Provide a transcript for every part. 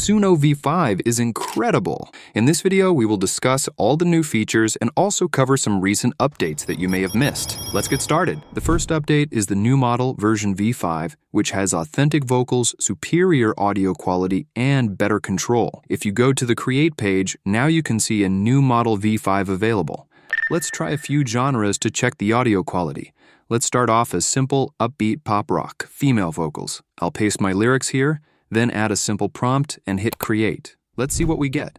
Suno V5 is incredible. In this video, we will discuss all the new features and also cover some recent updates that you may have missed. Let's get started. The first update is the new model version V5, which has authentic vocals, superior audio quality, and better control. If you go to the Create page, now you can see a new model V5 available. Let's try a few genres to check the audio quality. Let's start off as simple, upbeat pop rock, female vocals. I'll paste my lyrics here, then add a simple prompt and hit Create. Let's see what we get.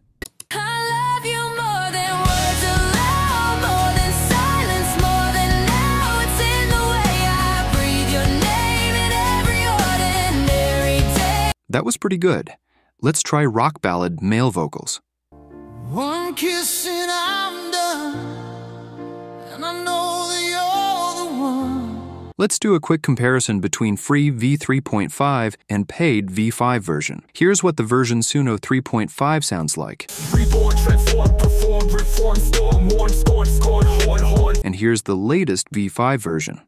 That was pretty good. Let's try rock ballad male vocals. One kiss and I'm done, and I know that you're the one. Let's do a quick comparison between free v3.5 and paid V5 version. Here's what the version Suno 3.5 sounds like. Reborn, transform, perform, reform, storm, warn, scorn, scorn, horn, horn. And here's the latest V5 version.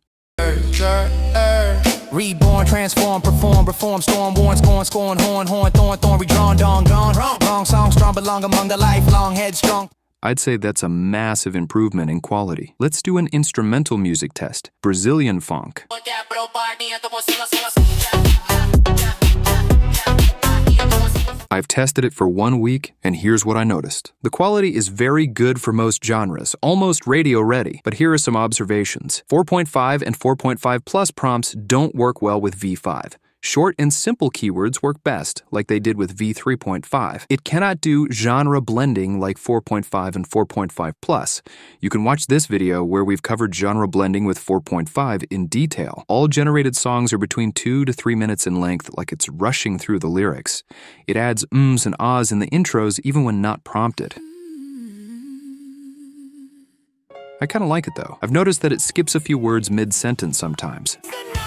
Reborn, transform, perform, reform, storm, warn, scorn, scorn, horn, horn, thorn, thorn, redrawn, dawn, gone. Wrong song, strong, belong among the lifelong, headstrong. I'd say that's a massive improvement in quality. Let's do an instrumental music test. Brazilian funk. I've tested it for 1 week, and here's what I noticed. The quality is very good for most genres, almost radio ready, but here are some observations. 4.5 and 4.5 plus prompts don't work well with V5. Short and simple keywords work best, like they did with V3.5. It cannot do genre blending like 4.5 and 4.5 plus. You can watch this video where we've covered genre blending with 4.5 in detail. All generated songs are between 2 to 3 minutes in length, like it's rushing through the lyrics. It adds ums and ahs in the intros even when not prompted. I kind of like it though. I've noticed that it skips a few words mid-sentence sometimes.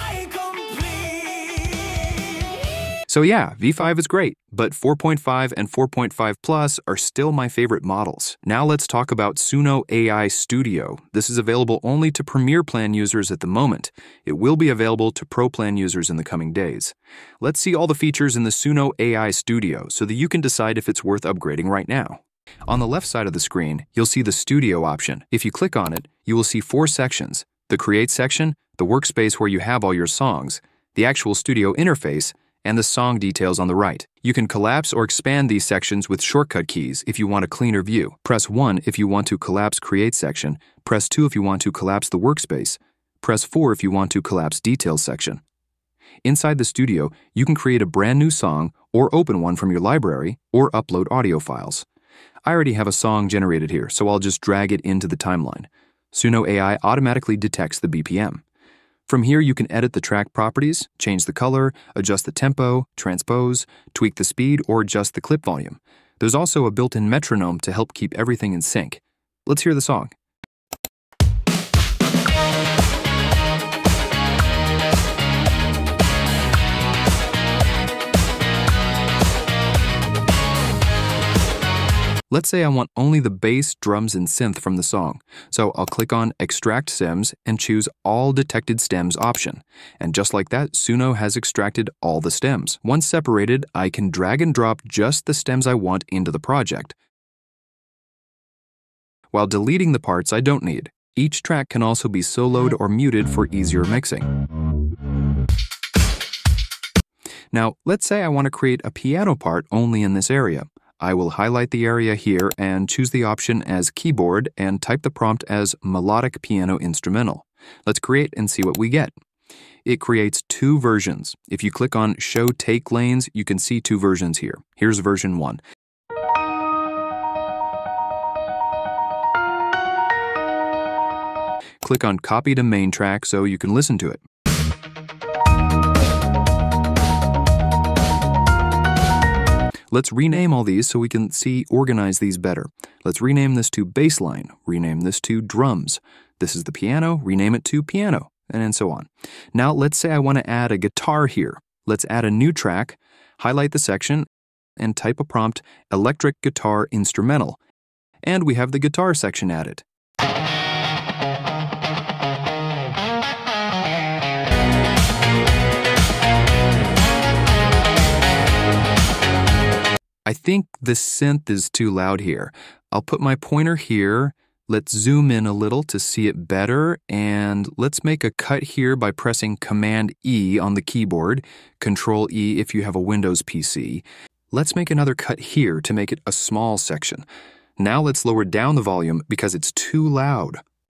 So yeah, V5 is great, but 4.5 and 4.5 Plus are still my favorite models. Now let's talk about Suno AI Studio. This is available only to Premier Plan users at the moment. It will be available to Pro Plan users in the coming days. Let's see all the features in the Suno AI Studio so that you can decide if it's worth upgrading right now. On the left side of the screen, you'll see the Studio option. If you click on it, you will see 4 sections: the Create section, the workspace where you have all your songs, the actual studio interface, and the song details on the right. You can collapse or expand these sections with shortcut keys if you want a cleaner view. Press 1 if you want to collapse Create section, press 2 if you want to collapse the workspace, press 4 if you want to collapse Details section. Inside the studio, you can create a brand new song or open one from your library or upload audio files. I already have a song generated here, so I'll just drag it into the timeline. Suno AI automatically detects the BPM. From here, you can edit the track properties, change the color, adjust the tempo, transpose, tweak the speed, or adjust the clip volume. There's also a built-in metronome to help keep everything in sync. Let's hear the song. Let's say I want only the bass, drums, and synth from the song. So I'll click on Extract Stems and choose All Detected Stems option. And just like that, Suno has extracted all the stems. Once separated, I can drag and drop just the stems I want into the project, while deleting the parts I don't need. Each track can also be soloed or muted for easier mixing. Now, let's say I want to create a piano part only in this area. I will highlight the area here and choose the option as keyboard and type the prompt as melodic piano instrumental. Let's create and see what we get. It creates 2 versions. If you click on Show Take Lanes, you can see 2 versions here. Here's version 1. Click on Copy to Main Track so you can listen to it. Let's rename all these so we can organize these better. Let's rename this to bassline, rename this to drums. This is the piano, rename it to piano, and so on. Now let's say I want to add a guitar here. Let's add a new track, highlight the section, and type a prompt, electric guitar instrumental. And we have the guitar section added. I think the synth is too loud here. I'll put my pointer here. Let's zoom in a little to see it better, and let's make a cut here by pressing Command E on the keyboard, Control E if you have a Windows PC. Let's make another cut here to make it a small section. Now let's lower down the volume because it's too loud.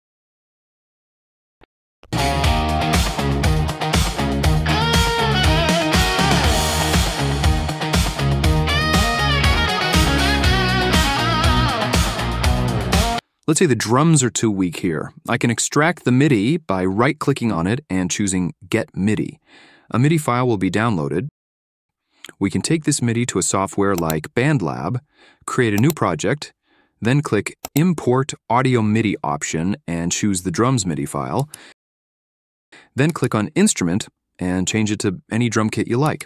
Let's say the drums are too weak here. I can extract the MIDI by right-clicking on it and choosing Get MIDI. A MIDI file will be downloaded. We can take this MIDI to a software like BandLab, create a new project, then click Import Audio MIDI option and choose the drums MIDI file. Then click on Instrument and change it to any drum kit you like.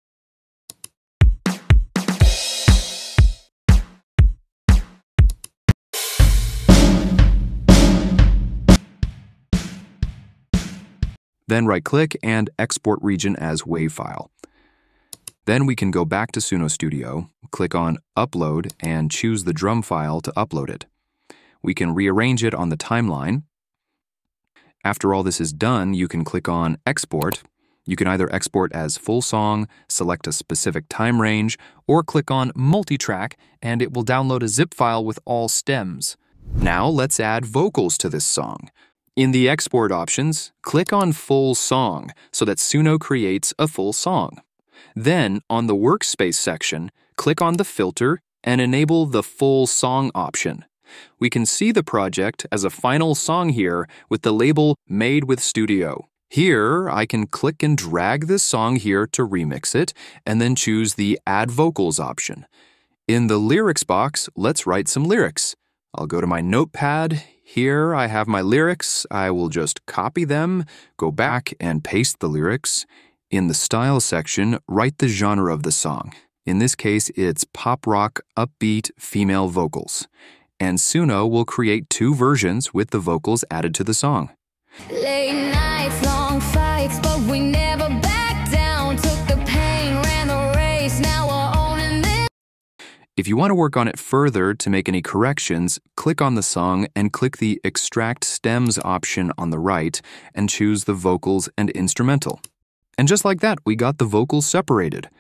Then right-click and export region as WAV file. Then we can go back to Suno Studio, click on Upload, and choose the drum file to upload it. We can rearrange it on the timeline. After all this is done, you can click on Export. You can either export as full song, select a specific time range, or click on Multitrack, and it will download a zip file with all stems. Now let's add vocals to this song. In the export options, click on Full Song so that Suno creates a full song. Then, on the Workspace section, click on the filter and enable the Full Song option. We can see the project as a final song here with the label Made with Studio. Here, I can click and drag this song here to remix it, and then choose the Add Vocals option. In the lyrics box, let's write some lyrics. I'll go to my notepad. Here I have my lyrics. I will just copy them, go back and paste the lyrics. In the style section, write the genre of the song. In this case, it's pop rock, upbeat, female vocals. And Suno will create 2 versions with the vocals added to the song. Late nights, long fights, but we never backed down. Took the pain, ran the race, now we're owning this. If you want to work on it further to make any corrections, click on the song and click the Extract Stems option on the right and choose the vocals and instrumental. And just like that, we got the vocals separated.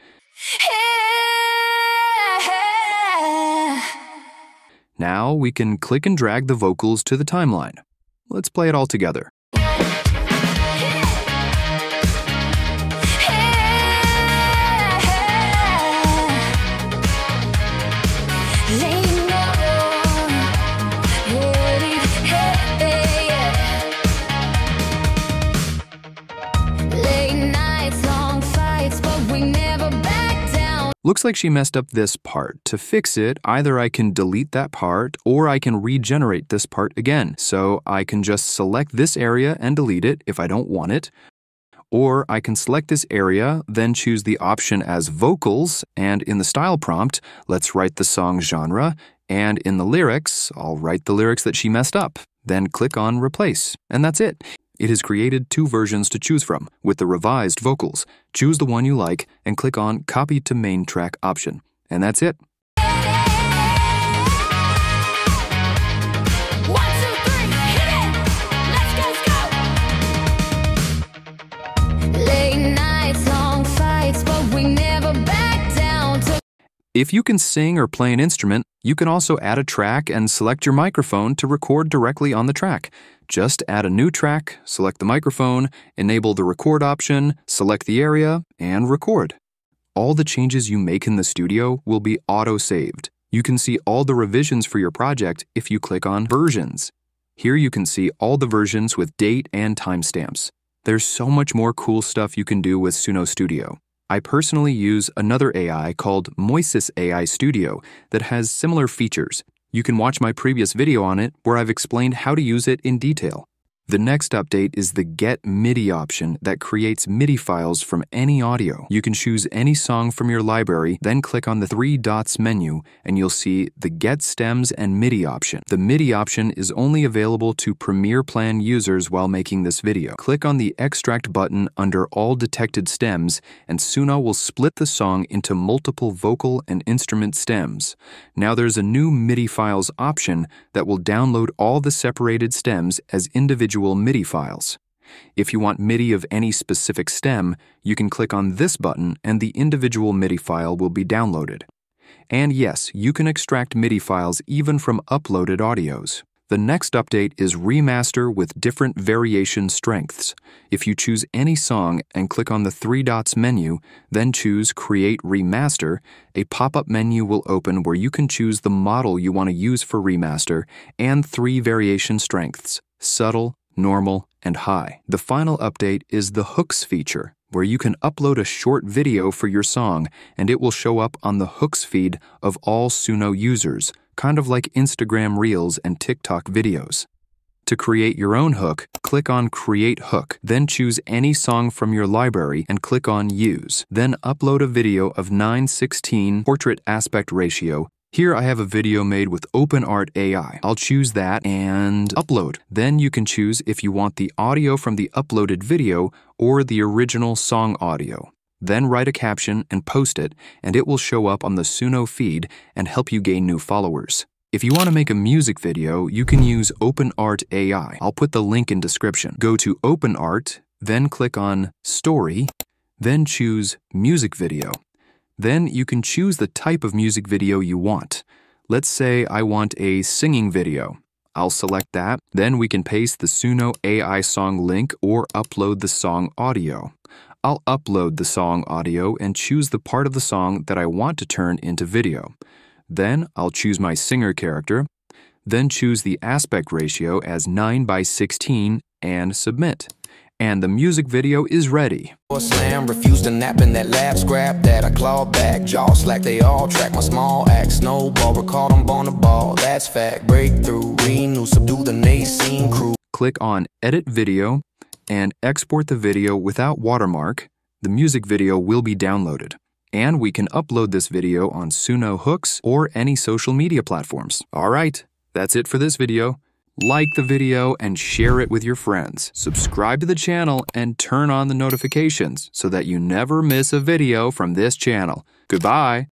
Now we can click and drag the vocals to the timeline. Let's play it all together. Looks like she messed up this part. To fix it, either I can delete that part or I can regenerate this part again. So I can just select this area and delete it if I don't want it. Or I can select this area, then choose the option as vocals, and in the style prompt, let's write the song genre, and in the lyrics, I'll write the lyrics that she messed up. Then click on Replace, and that's it. It has created 2 versions to choose from, with the revised vocals. Choose the one you like and click on Copy to Main Track option. And that's it. 1, 2, 3, hit it! Let's go! Late nights, long fights, but we never back down. If you can sing or play an instrument, you can also add a track and select your microphone to record directly on the track. Just add a new track, select the microphone, enable the record option, select the area, and record. All the changes you make in the studio will be auto-saved. You can see all the revisions for your project if you click on Versions. Here you can see all the versions with date and timestamps. There's so much more cool stuff you can do with Suno Studio. I personally use another AI called Moises AI Studio that has similar features. You can watch my previous video on it where I've explained how to use it in detail. The next update is the Get MIDI option that creates MIDI files from any audio. You can choose any song from your library, then click on the three dots menu, and you'll see the Get Stems and MIDI option. The MIDI option is only available to Premiere Plan users while making this video. Click on the Extract button under All Detected Stems, and Suno will split the song into multiple vocal and instrument stems. Now there's a new MIDI files option that will download all the separated stems as individual MIDI files. If you want MIDI of any specific stem, you can click on this button and the individual MIDI file will be downloaded. And yes, you can extract MIDI files even from uploaded audios. The next update is Remaster with different variation strengths. If you choose any song and click on the three dots menu, then choose Create Remaster, a pop-up menu will open where you can choose the model you want to use for Remaster and 3 variation strengths: subtle, normal, and high. The final update is the Hooks feature, where you can upload a short video for your song and it will show up on the Hooks feed of all Suno users, kind of like Instagram Reels and TikTok videos. To create your own hook, click on Create Hook, then choose any song from your library and click on Use. Then upload a video of 9:16 portrait aspect ratio. Here I have a video made with OpenArt AI. I'll choose that and upload. Then you can choose if you want the audio from the uploaded video or the original song audio. Then write a caption and post it, and it will show up on the Suno feed and help you gain new followers. If you want to make a music video, you can use OpenArt AI. I'll put the link in description. Go to OpenArt, then click on Story, then choose Music Video. Then you can choose the type of music video you want. Let's say I want a singing video. I'll select that. Then we can paste the Suno AI song link or upload the song audio. I'll upload the song audio and choose the part of the song that I want to turn into video. Then I'll choose my singer character, then choose the aspect ratio as 9:16 and submit. And the music video is ready. Slam, refused to nap in that lab scrap that I clawed back. Jaw slack, they all track my small act. Snowball, recall them on the ball. That's fact. Breakthrough, renew, subdue the Nascene crew. Click on Edit Video and export the video without watermark. The music video will be downloaded. And we can upload this video on Suno Hooks or any social media platforms. All right, that's it for this video. Like the video and share it with your friends. Subscribe to the channel and turn on the notifications so that you never miss a video from this channel. Goodbye.